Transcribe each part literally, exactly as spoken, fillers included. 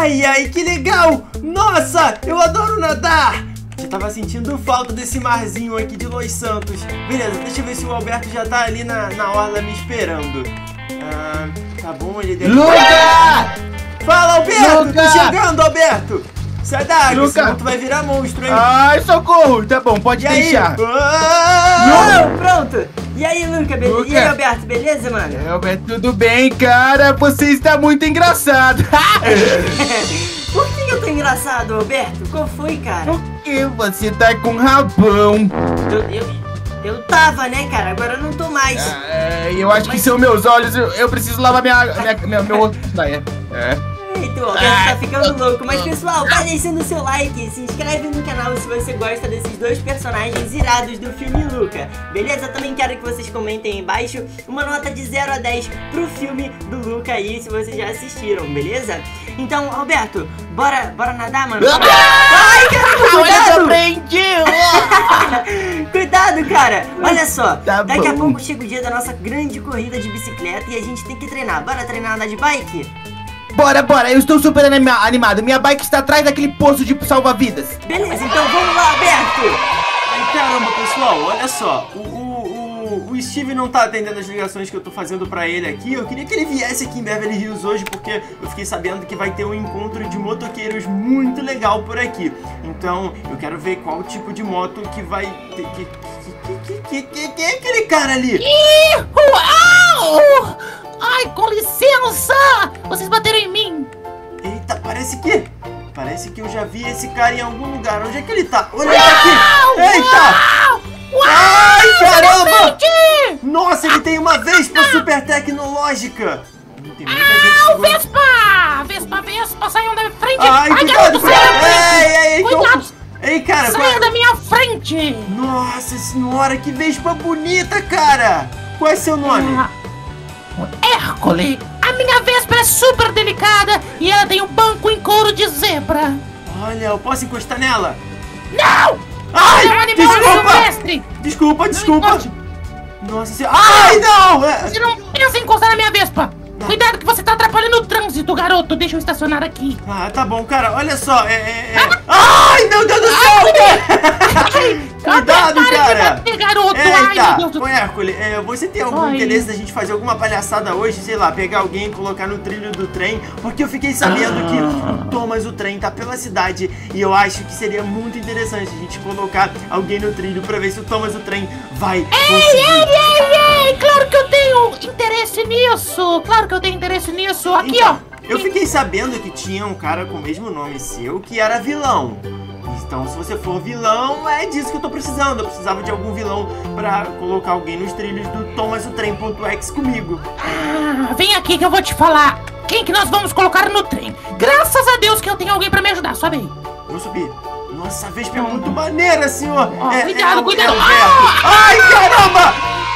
Ai, ai, que legal! Nossa, eu adoro nadar! Já tava sentindo falta desse marzinho aqui de Los Santos. Beleza, deixa eu ver se o Alberto já tá ali na, na orla me esperando. Ah, tá bom, ele deve... Luca! Fala, Alberto! Luca! Tô chegando, Alberto! Sai da água, Luca! senão tu vai virar monstro, hein? Ai, socorro! Tá bom, pode E aí? deixar. Ah! Oh, pronto! E aí, Luca, be Luca. E aí, Alberto, beleza, mano? É, Alberto, tudo bem, cara? Você está muito engraçado. Por que eu tô engraçado, Alberto? Qual foi, cara? Porque você tá com rabão. Eu, eu, eu tava, né, cara? Agora eu não tô mais. É, eu acho que são meus olhos. Eu, eu preciso lavar minha, minha, minha, meu rosto. Ah, é. É. Eita, o Alberto tá ficando louco. Mas, pessoal, vai deixando o seu like, se inscreve no canal se você gosta desses dois personagens irados do filme Luca. Beleza? Também quero que vocês comentem aí embaixo uma nota de zero a dez pro filme do Luca aí, se vocês já assistiram, beleza? Então, Alberto, bora, bora nadar, mano? Bora. Ai, caramba, Olha, eu cuidado! aprendi! Cuidado, cara! Olha só, Tá daqui a bom. pouco chega o dia da nossa grande corrida de bicicleta e a gente tem que treinar. Bora treinar andar de bike? Bora, bora, eu estou super anima animado. Minha bike está atrás daquele poço de salva-vidas. Beleza, então vamos lá, Alberto! Ai, caramba, pessoal, olha só. O, o, o, o Steve não tá atendendo as ligações que eu tô fazendo pra ele aqui. Eu queria que ele viesse aqui em Beverly Hills hoje, porque eu fiquei sabendo que vai ter um encontro de motoqueiros muito legal por aqui. Então, eu quero ver qual tipo de moto que vai ter. Que, que, que, que, que, que é aquele cara ali? Ih, uau! Ai, com licença! Vocês bateram em mim! Eita, parece que... Parece que eu já vi esse cara em algum lugar. Onde é que ele tá? Olha, ele tá aqui! Eita! Uau! Ai, caramba! Gente! Nossa, ele tem uma Vespa super tecnológica! Não tem muita gente Ah, o segurando. Vespa! Vespa, Vespa, saiam da frente! Ai, Ai, cuidado! garoto, saiam da frente! Ei, ei, Cuidado! Ei, cara! Saiam qual- da minha frente! Nossa senhora, que Vespa bonita, cara! Qual é seu nome? Ah, Hércules! A minha Vespa é super delicada e ela tem um banco em couro de zebra! Olha, eu posso encostar nela? Não! Ai, É um animal desculpa! silvestre! Desculpa, desculpa! encoste. Nossa senhora! Ai, não! É- Você não pensa em encostar na minha Vespa! Cuidado que você tá atrapalhando o trânsito, garoto! Deixa eu estacionar aqui! Ah, tá bom, cara, olha só, é... é, é... Ai, meu Deus do céu, cara! Cuidado, Para de cara! bater, garoto! Ai, meu Eita! Deus do Ô, Hércules, é, você tem algum Ai. interesse da gente fazer alguma palhaçada hoje? Sei lá, pegar alguém e colocar no trilho do trem? Porque eu fiquei sabendo Ah. que o Thomas, o trem, tá pela cidade e eu acho que seria muito interessante a gente colocar alguém no trilho pra ver se o Thomas, o trem, vai Ei, conseguir. ei, ei, ei! Claro que eu tenho interesse nisso! Claro que eu tenho interesse nisso! Aqui, Então, ó! eu fiquei sabendo que tinha um cara com o mesmo nome seu que era vilão. Então, se você for vilão, é disso que eu tô precisando. Eu precisava de algum vilão pra colocar alguém nos trilhos do Thomas o Trem.exe comigo. Ah, vem aqui que eu vou te falar! Quem que nós vamos colocar no trem? Graças a Deus que eu tenho alguém pra me ajudar, sobe aí! Vou subir. Nossa, a Vespa é muito maneira, senhor. Ó, é, cuidado, é, cuidado. É o Alberto. Ai, caramba!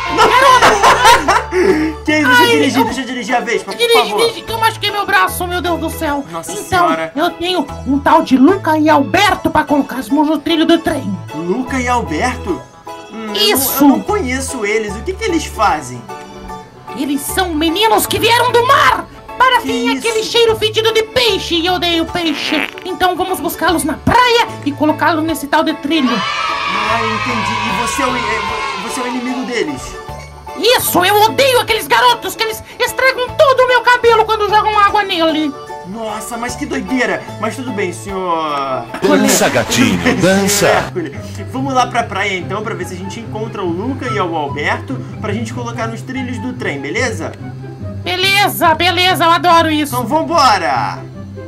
Não. Que isso? Deixa eu Ai, dirigir, eu- deixa eu dirigir a Vespa, por Dirige, favor. dirige, que eu machuquei meu braço, meu Deus do céu! Nossa então, senhora. eu tenho um tal de Luca e Alberto pra colocar as mãos no trilho do trem! Luca e Alberto? Hum, eu não- Isso. Eu não conheço eles. O que que eles fazem? Eles são meninos que vieram do mar! Para Que quem é isso? aquele cheiro fedido de peixe e eu odeio peixe! Então vamos buscá-los na praia e colocá-los nesse tal de trilho! Ah, entendi. E você é o, é- você é o inimigo deles? Isso! Eu odeio aqueles garotos que eles estragam todo o meu cabelo quando jogam água nele! Nossa, mas que doideira. Mas tudo bem, senhor... Dança, gatinho, dança. Hércules. Vamos lá pra praia então, pra ver se a gente encontra o Luca e o Alberto, pra gente colocar nos trilhos do trem, beleza? Beleza, beleza, eu adoro isso! Então vambora!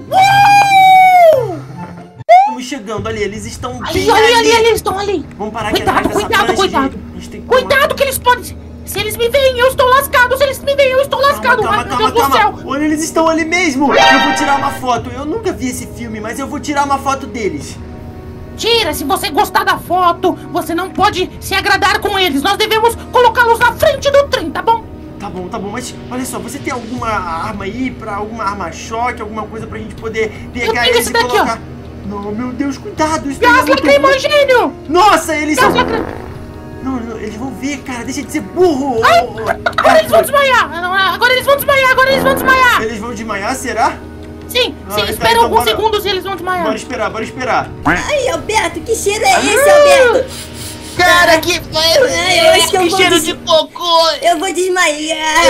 Estamos chegando ali, eles estão Ali, bem ali, ali, ali. ali, eles estão ali! Vamos parar aqui Cuidado, atrás dessa cuidado, prancha, cuidado. gente. A gente tem que tomar- Cuidado que eles podem... Se eles me veem, eu estou lascado! Se eles me veem, eu estou lascado! Calma, Ai, meu calma, Deus calma, do céu! calma. Olha, eles estão ali mesmo. Eu vou tirar uma foto. Eu nunca vi esse filme, mas eu vou tirar uma foto deles. Tira, se você gostar da foto, você não pode se agradar com eles. Nós devemos colocá-los na frente do trem, tá bom? Tá bom, tá bom, mas olha só, você tem alguma arma aí, pra alguma arma-choque, alguma coisa pra gente poder pegar tenho eles esse e daqui, colocar... Não, meu Deus, cuidado, isso daí é Gás muito ruim. lacrimogênio! Nossa, eles Gás são... lacrimogênio! Não, não, eles vão ver, cara, deixa de ser burro. Ai, ô, ô, agora eles vão Hércules. desmaiar! Agora eles vão desmaiar, agora eles vão desmaiar! Eles vão desmaiar, será? Sim, Ah, sim, então- espera então alguns bora- segundos e eles vão desmaiar. Bora esperar, bora esperar. Ai, Alberto, que cheiro é esse, Alberto? Cara, que... Ai, eu acho que eu que vou cheiro des- de cocô. Eu vou desmaiar.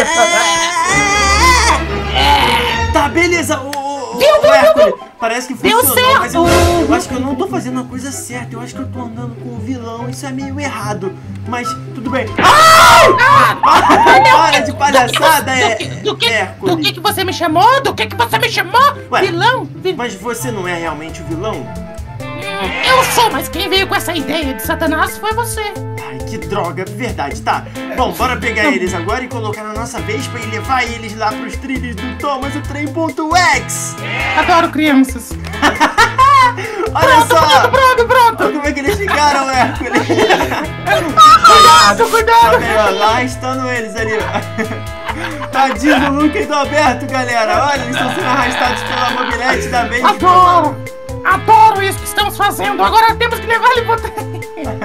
Tá, beleza. O, o, o, Viu, o viu, Hércules, parece que Deu funcionou, mas eu, certo. eu acho que eu não tô fazendo a coisa certa. Eu acho que eu tô andando com o vilão. Isso é meio errado. Mas tudo bem. Ah, Para de palhaçada, é, do que, do, que, Hércules. do que que você me chamou? Do que que você me chamou? Ué, Vilão? Vi- Mas você não é realmente o vilão? Hum, Eu sou, mas quem veio com essa ideia de Satanás foi você. Ai, que droga, verdade, tá. Bom, bora pegar eles agora e colocar na nossa Vespa e levar eles lá pros trilhos do Thomas o Trem.exe. Adoro crianças. Olha só! Pronto, pronto, pronto. Olha como é que eles ficaram, Hércules. Cuidado, cuidado. Tá vendo, ó? Lá estão eles ali, ó. Tadinho do Luca e do Alberto, galera. Olha, eles estão sendo arrastados pela mobilete da Vespa. Adoro. Adoro isso que estamos fazendo. Agora temos que levar ele pro trem.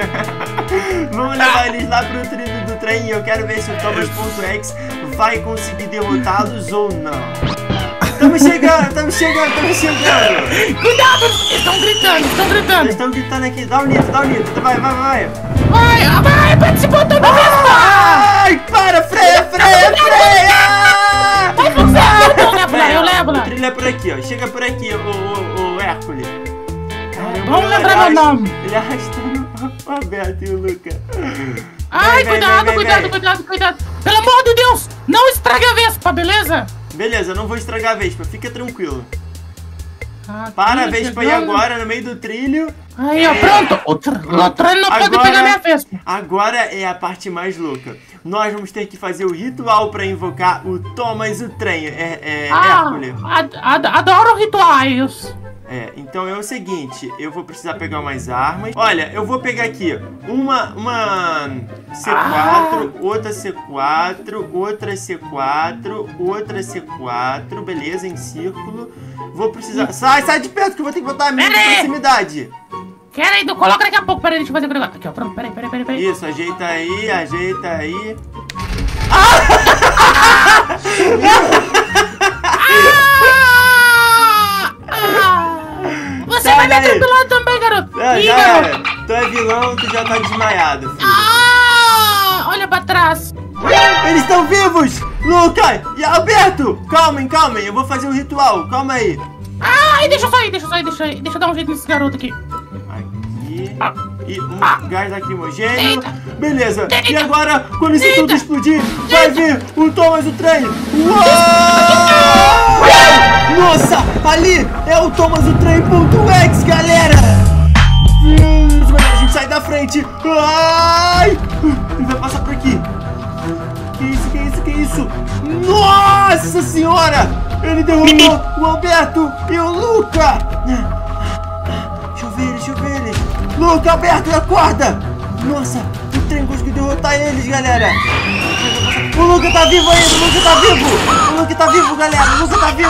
Vamos levar eles lá pro trilho do trem e eu quero ver se o Thomas.exe vai conseguir derrotá-los ou não. Estamos chegando, estamos chegando, estamos chegando. Cuidado, eles estão gritando, estão Eles gritando. estão gritando aqui, dá o nito, dá o nito, vai, vai, vai. Vai, vai, aperta esse botão da Vespa. Ai, para, freia, freia, freia! Vai você, eu levo lá, eu levo O lá. trilho é por aqui, ó, chega por aqui, o, o, o Hércules. Caramba, Vamos ele lembrar meu arrasta- nome. Ele arrastando o Alberto e o Luca. Ai, Vem, vem, cuidado, vem, cuidado, vem. cuidado, cuidado. Pelo amor de Deus, não estrague a Vespa, beleza? Beleza, eu não vou estragar a Vespa, fica tranquilo. Aqui, Para a Vespa aí chegando. agora, no meio do trilho. Aí, ó, pronto. O, tr o trem não pode Agora- pegar minha Vespa. Agora é a parte mais louca. Nós vamos ter que fazer o ritual pra invocar o Thomas o Trem. É, é Ah, Hércules. ad ad adoro rituais. É, então é o seguinte, eu vou precisar pegar umas armas. Olha, eu vou pegar aqui uma, uma C quatro, outra C quatro, outra C quatro, outra C quatro, beleza, em círculo. Vou precisar... Sai, sai de perto que eu vou ter que botar a minha Pera aí. proximidade. Quer aí, coloca daqui a pouco. Peraí, deixa eu fazer o negócio. Aqui, ó, pronto, peraí, peraí, peraí. peraí. Isso, ajeita aí, ajeita aí. Ah! Ah! Você Sai vai me daí. atropelar também, garoto. Ah, Ih, já garoto. era. Tu é vilão, tu já tá desmaiado, filho. Ah! Olha pra trás. Eles estão vivos! Luca e Alberto! Calmem, calmem, eu vou fazer o ritual, calma aí. Ai, deixa eu sair, deixa eu sair, deixa eu sair. Deixa eu dar um jeito nesse garoto aqui. Aqui. Ah. E um Ah. gás lacrimogêneo. Eita. Beleza. E Eita. agora, quando isso Eita. tudo explodir, vai vir o Thomas o trem. Uou! Nossa, ali é o Thomas o Trem.exe, galera. Hum, mas a gente sai da frente. Ai! Ele vai passar por aqui. Que isso, que isso, que isso? Nossa senhora! Ele derrubou o Alberto e o Luca! Deixa eu ver ele, deixa eu ver ele. Luca, Alberto, acorda! Nossa, o trem conseguiu derrotar eles, galera! O Luca tá vivo ainda, o Luca tá vivo! O Luca tá vivo, galera! O Luca tá vivo!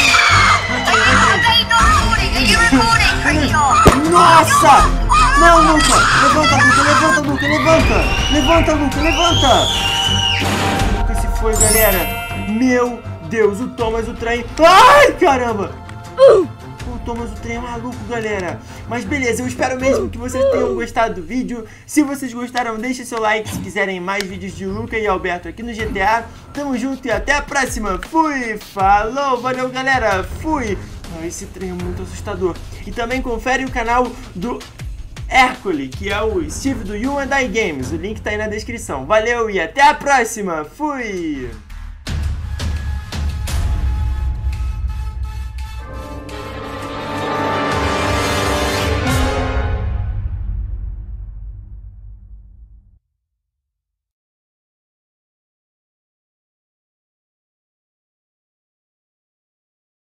Nossa! Não, Luca! Levanta, Luca, levanta, Luca, levanta! Levanta, Luca, levanta! Luca se foi, galera! Meu Deus, o Thomas o trem... Ai, caramba! O Thomas o trem é maluco, galera. Mas beleza, eu espero mesmo que vocês tenham gostado do vídeo. Se vocês gostaram, deixe seu like. Se quiserem mais vídeos de Luca e Alberto aqui no G T A, tamo junto e até a próxima. Fui, falou, valeu, galera. Fui. Ah, esse trem é muito assustador. E também confere o canal do Hércules, que é o Steve do You and I Games. O link tá aí na descrição. Valeu e até a próxima. Fui.